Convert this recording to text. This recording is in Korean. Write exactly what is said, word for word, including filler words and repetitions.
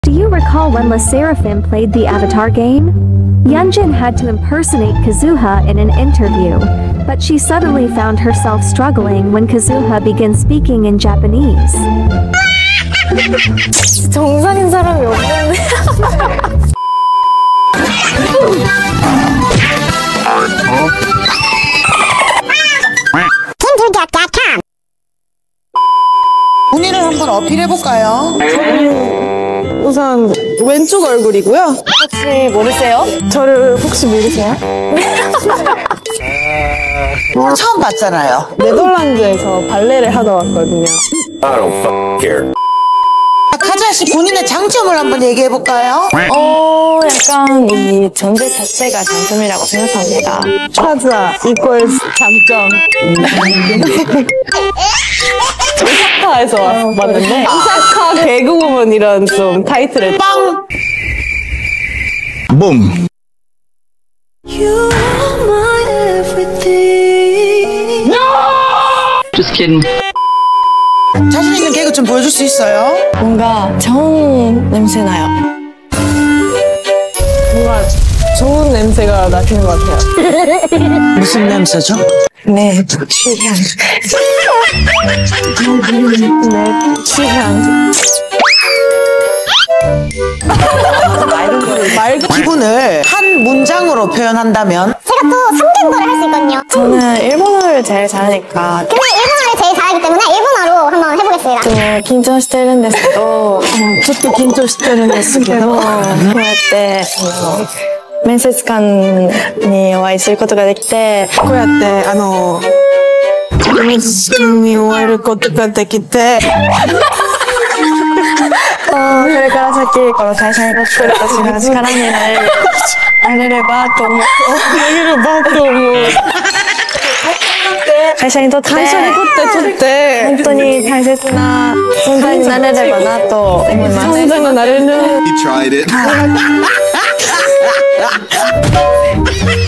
Do you recall when LE SSERAFIM played the Avatar game? Yunjin had to impersonate Kazuha in an interview, but she suddenly found herself struggling when Kazuha began speaking in Japanese. 정상인 사람이 없는데. 본인을 한번 어필해볼까요? 우선 왼쪽 얼굴이고요. 혹시 모르세요? 저를 혹시 모르세요? 오늘 처음 봤잖아요. 네덜란드에서 발레를 하다 왔거든요. I don't f care. 카즈아 씨 본인의 장점을 한번 얘기해볼까요? 어, 약간 이 존재 자체가 장점이라고 생각합니다. 카즈아 이퀄스 장점. 오사카에서 왔는데 오사카 개그우먼이라는 좀 타이틀을 빵! Boom. You are my everything. Just kidding. 자신 있는 개그 좀 보여줄 수 있어요? 뭔가 좋은 냄새 나요. 뭔가 좋은 냄새가 나시는 것 같아요. 무슨 냄새죠? 네, 취향. 네, 취향. 말도 기분을 한 문장으로 표현한다면? 제가 또 삼 개국어를 할 수 있거든요. 저는 일본어를 제일 잘하니까 근데 일본어를 제일 잘하기 때문에 일본어로 한번 해보겠습니다. とても緊張してるんですけど、ちょっと緊張してるんですけど、こうやってあの面接官にお会いすることができて、こうやってあの面接官にお会いすることができて、これから先この会社にとって私が力になれるなれればと思う。なれればと思う。会社にとって会社にとってとって本当に大切な存在になれればなと思います。存在になれる。 You tried it.